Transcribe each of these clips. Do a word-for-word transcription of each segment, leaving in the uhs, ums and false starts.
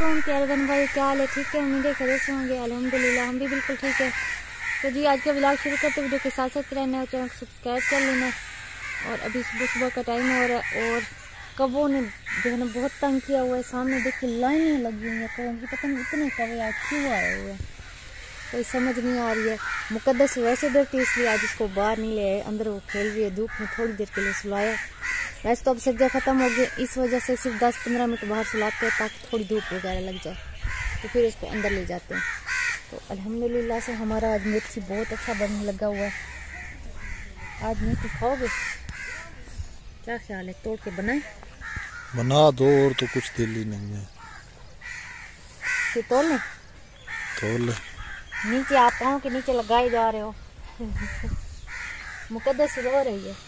वालेकुम प्यारे बहन भाई, क्या हाल है? ठीक है, उम्मीद है खैरियत से होंगे। अल्हम्दुलिल्लाह हम भी बिल्कुल ठीक है। तो जी आज का व्लॉग शुरू करते वीडियो के साथ साथ रहना है, चैनल को सब्सक्राइब कर लेना। और अभी सुबह सुबह का टाइम हो रहा है और कबों ने जो है ना बहुत तंग किया हुआ है। सामने देखिए लाइनें लगी हुई हैं कबों की, पता नहीं इतने कबे आज क्यों आए हुए हैं, कोई समझ नहीं आ रही है। मुकद्दस वैसे डरती इसलिए आज इसको बाहर नहीं ले आए, अंदर वो खेल रही है धूप में, थोड़ी देर के लिए सुलाया। वैसे तो अब सर्दियाँ ख़त्म हो गई, इस वजह से सिर्फ दस पंद्रह मिनट बाहर सुलाते हैं ताकि थोड़ी धूप वगैरह लग जाए, तो फिर इसको अंदर ले जाते हैं। तो अल्हम्दुलिल्लाह से हमारा आज मिर्ची बहुत अच्छा बनने लगा हुआ है। आज मिर्ची खाओगे? क्या ख्याल है, तोड़ के बनाए? बना दो, और तो कुछ दिल ही नहीं है। फिर तोड़ लें? तोड़ ले। नीचे आप पाँव के नीचे लगाए जा रहे हो। मुकद्दस रो रही है,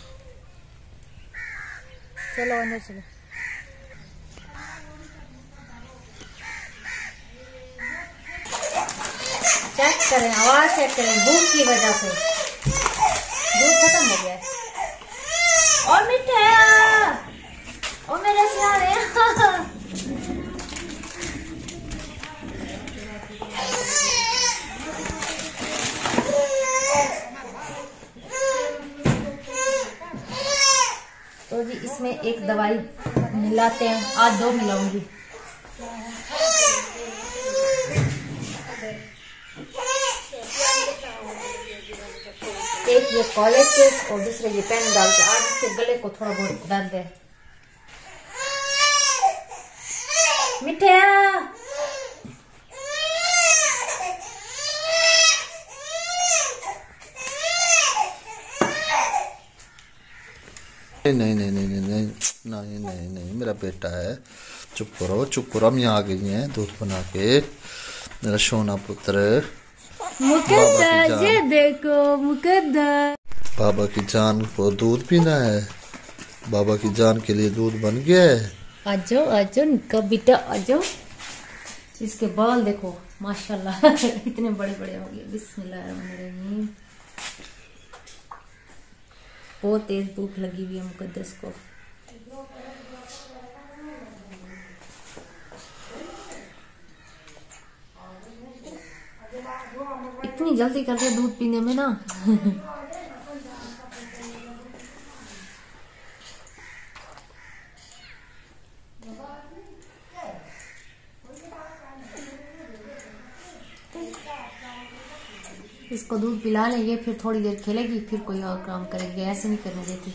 चलो अंदर चलो। चेक करें, आवाज चेक करें, भूख की वजह से दूध खत्म हो गया है। और मीठे और मेरे सियारे तो जी इसमें एक दवाई मिलाते हैं, आज दो मिलाऊंगी। एक ये कॉलेज के और दूसरे ये पेन डाल के। आज इसके गले को थोड़ा बहुत दर्द है। मिठिया नहीं नहीं नहीं नहीं नहीं नहीं नहीं नहीं मेरा बेटा है, चुप करो चुप करो। हम यहाँ आ गई हैं दूध बना के, मेरा सोना पुत्र। मुकद्दस ये देखो मुकद्दस, बाबा की जान को दूध पीना है, बाबा की जान के लिए दूध बन गया है। आजो आजो निका बेटा आजो। इसके बाल देखो माशाल्लाह इतने बड़े बड़े हो गए। बिस्मिल्लाहिर्रहमानिर्रहीम। बहुत तेज भूख लगी हुई है मुकद्दस को। इतनी जल्दी कर रहे दूध पीने में ना। इसको दूध पिला लेंगे, फिर थोड़ी देर खेलेगी, फिर कोई और काम करेगी, ऐसे नहीं करने देती।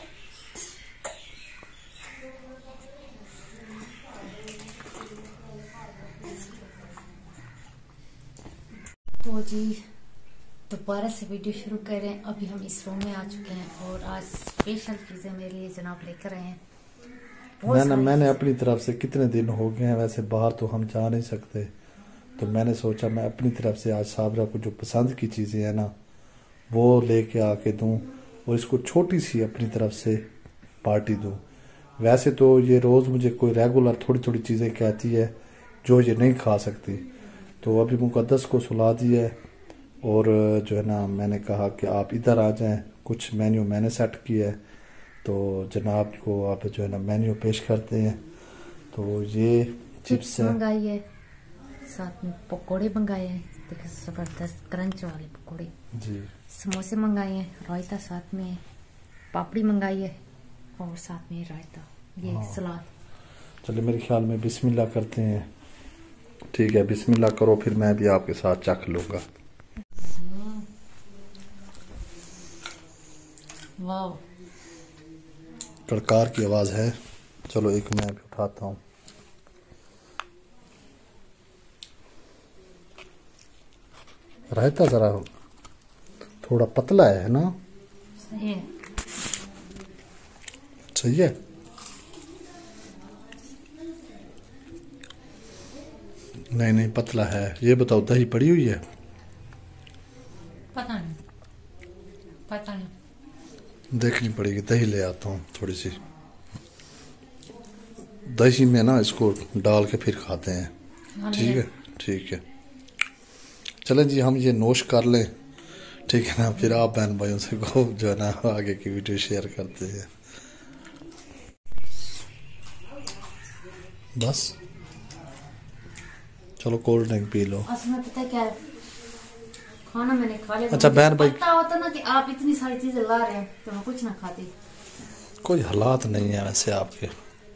तो जी दोबारा से वीडियो शुरू करें। अभी हम इस रूम में आ चुके हैं और आज स्पेशल चीजें मेरे लिए जनाब लेकर आए हैं। मैंने मैंने अपनी तरफ से कितने दिन हो गए हैं, वैसे बाहर तो हम जा नहीं सकते, तो मैंने सोचा मैं अपनी तरफ से आज साबरा को जो पसंद की चीज़ें हैं ना वो लेके आके दूं और इसको छोटी सी अपनी तरफ से पार्टी दूं। वैसे तो ये रोज़ मुझे कोई रेगुलर थोड़ी थोड़ी चीज़ें कहती है जो ये नहीं खा सकती, तो अभी मुकद्दस को सुला दिया है और जो है ना मैंने कहा कि आप इधर आ जाएं, कुछ मेन्यू मैंने सेट किया है, तो जनाब को आप जो है ना मेन्यू पेश करते हैं। तो ये चिप्स है, साथ में पकोड़े मंगाए हैं, देखिए जबरदस्त क्रंच वाले पकोड़े जी। समोसे मंगाए हैं, रायता साथ में, पापड़ी मंगाई है और साथ में रायता, ये हाँ। सलाद। चलिए मेरे ख्याल में बिस्मिल्लाह करते हैं। ठीक है बिस्मिल्लाह करो, फिर मैं भी आपके साथ चख लूंगा। वाह कड़कार की आवाज है। चलो एक मैं भी उठाता हूँ। रायता जरा थोड़ा पतला है ना? सही है, सही है। नहीं नहीं पतला है। ये बताओ दही पड़ी हुई है? पता नहीं पता नहीं, देखनी पड़ेगी। दही ले आता हूँ थोड़ी सी, दही में ना इसको डाल के फिर खाते हैं। ठीक है ठीक है चलें जी, हम ये नोश कर लें, ठीक है ना, फिर आप बहन भाइयों से को जो है ना आगे की वीडियो शेयर करते हैं। बस चलो कोल्ड ड्रिंक पी लो। असल में पता है क्या है, खाना मैंने खा लिया। अच्छा बहन भाई, पता होता ना कि आप इतनी सारी चीजें ला रहे हैं तो मैं कुछ ना खाती। कोई हालात नहीं है वैसे आपके।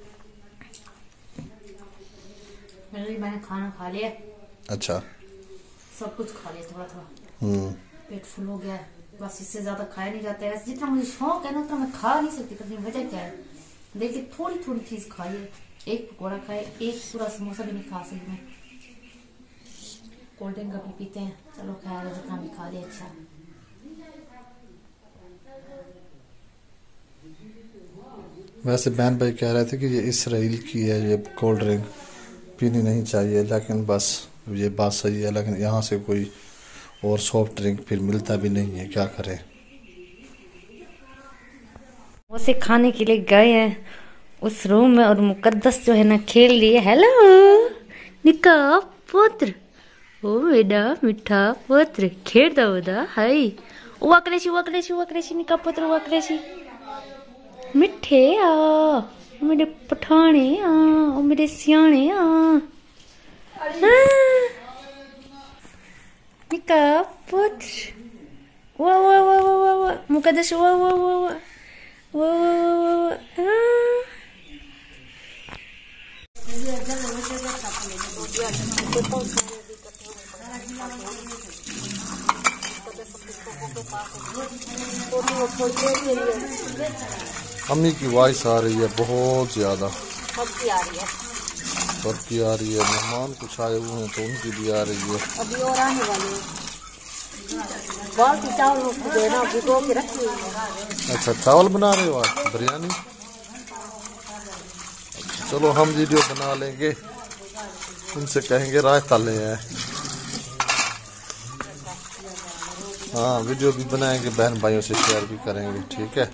मैंने खाना खा लिया। अच्छा, सब कुछ खा लिया थोड़ा थोड़ा, हम्म पेट फुल हो गया। बस इससे ज्यादा खाया नहीं जाता है। जितना मुझे शौक है ना उतना मैं खा नहीं सकती। करने वजह क्या है, देखिए थोड़ी थोड़ी चीज खाइए। एक पकौड़ा खाए, एक पूरा समोसा भी नहीं खा सकती मैं। कोल्ड ड्रिंक कभी पीते हैं, चलो खैर है, जितना भी खा लिया अच्छा। वैसे बहन भाई कह रहे थे कि ये इसराइल की है, ये कोल्ड ड्रिंक पीनी नहीं चाहिए, लेकिन बस ये बात सही है। लेकिन यहाँ से कोई और सॉफ्ट ड्रिंक फिर मिलता भी नहीं है, क्या करें। उसे खाने के लिए गए हैं उस रूम में और मुकद्दस जो है ना खेल लिए। हेलो निका पुत्र, ओ बेटा मिठा पुत्र, खेड़ दो दा हाय। उवा करेशी उवा करेशी उवा करेशी निका पुत्र उवा करेशी। मिठे आ मेरे पठाने आ, ओ मेरे सियाने आ। निका पुत्र, वाह वाह वाह वाह वाह, मुकद्दस वाह वाह वाह वाह वाह वाह वाह। अम्मी की वॉइस आ रही है बहुत ज्यादा, सबकी आ रही है, सबकी आ रही है। मेहमान कुछ आए हुए हैं तो उनकी भी आ रही है। अभी और आने वाले हैं। बाकी चावल जो है ना भिगो के रखी हुई है। अच्छा चावल बना रहे हो आज, बिरयानी। चलो हम वीडियो बना लेंगे, उनसे कहेंगे रायता ले आए। हाँ वीडियो भी बनाएंगे, बहन भाइयों से शेयर भी करेंगे, ठीक है।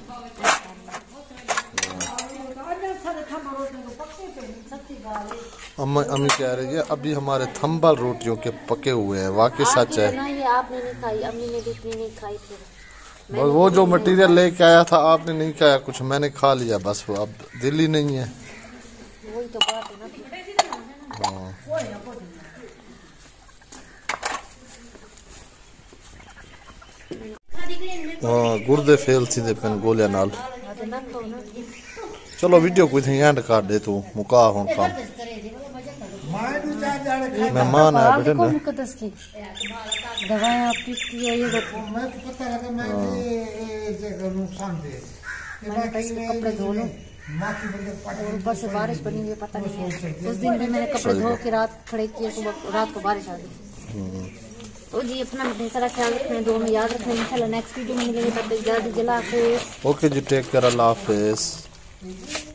अम्मी अम्मी कह रही है अभी हमारे थंबल रोटियों के पके हुए हैं, वाकई सच है। नहीं आपने नहीं खाई, अम्मी ने भी इतनी नहीं खाई। फिर वो जो मटेरियल लेके आया था आपने नहीं खाया कुछ, मैंने खा लिया बस, वो अब दिल ही नहीं है। वही तो बात है ना। हाँ हाँ गुर्दे फेल सीधे पेन गोलियां नाल। चलो वीडियो कोई थी एंड कर दे तू, मुका हुन काम। मेहमान आए बेटे ना, मुकद्दस की दवाएं आप पीती है ये देखो। मैं तो पता लगा मैं ये जगह नुकसान दे मैंने कहा इसके कपड़े धो लो, और ऊपर से बारिश बनी हुई है, पता नहीं है। उस दिन भी मैंने कपड़े धो के रात खड़े किए, सुबह रात को बारिश आ गई। तो जी अपना ढेर सारा ख्याल रखना, दो में याद रखना। इंशाल्लाह नेक्स्ट वीडियो में मिलेंगे, तब तक जल्दी जला। ओके जी, टेक केयर, अल्लाह हाफिज।